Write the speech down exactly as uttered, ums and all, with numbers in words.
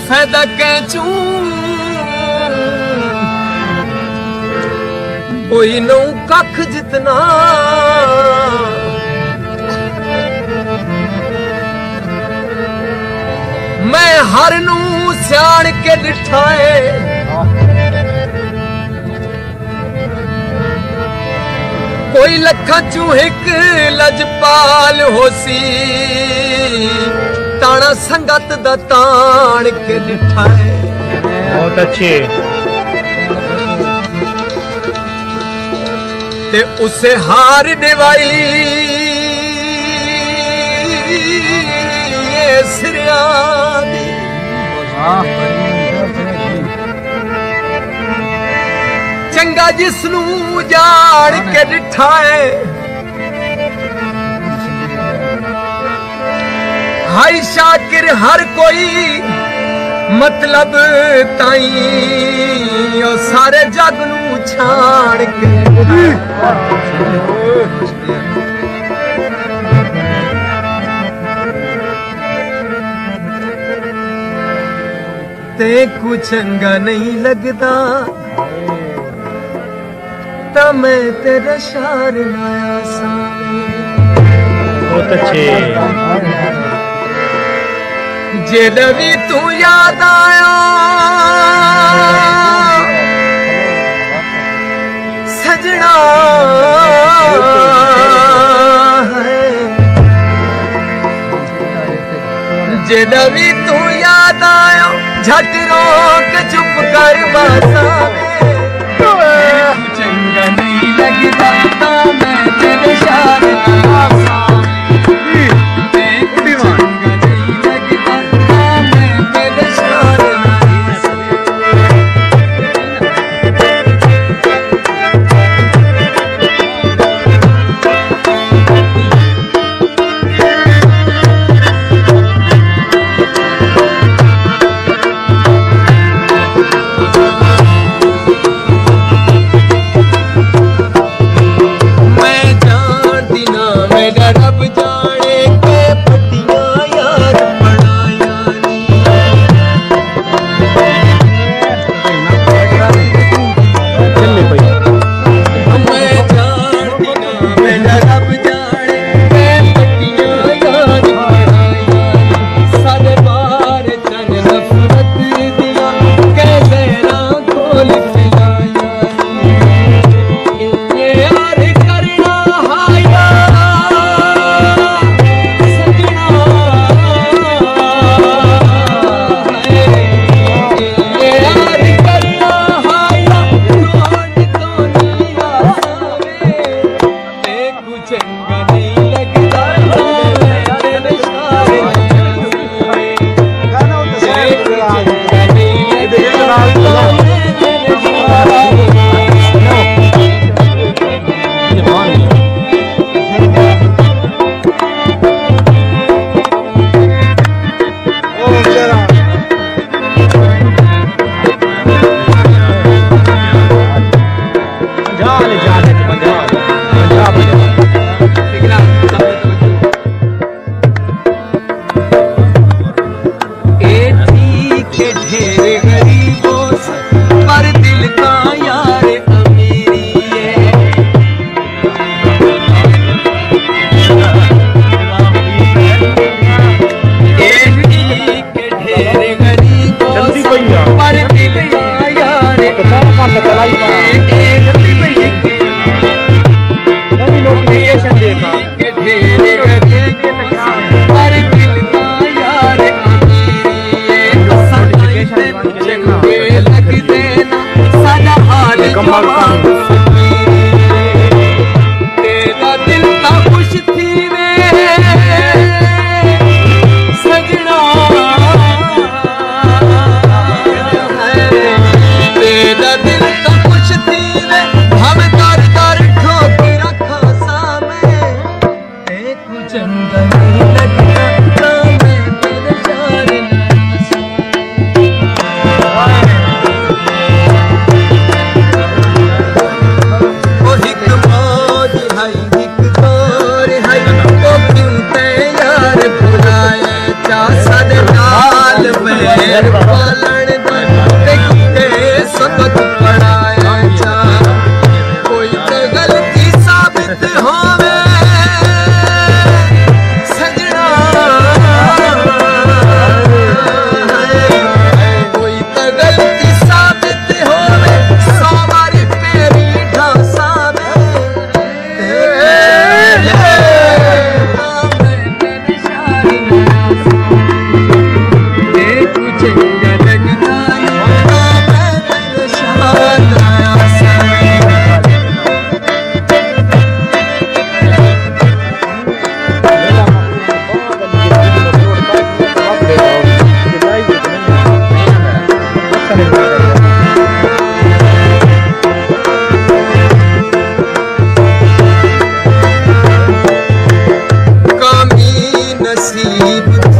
फायदा कैचू कोई नौ कख जितना मैं हर नू सियाण के डिठाए कोई लखा चू एक लजपाल होसी ताना संगत दा तान के डिठाए। बहुत अच्छे। ते उसे हार दिवाई ये सिरिया दी चंगा जिसनू जान के डिठाए हाय शाकिर हर कोई मतलब ताई ओ सारे जग नू छाड़ के ते कुछ चंगा नहीं लगदा ता मैं तेरे शार लाया सावे। बहुत अच्छे। जेदा भी तू याद आया सजना है जेदा भी तू याद आया झट रोक चुप कर बसावे। चंगा नहीं लगता ता मैं तेरे शार लाया Everybody. غریب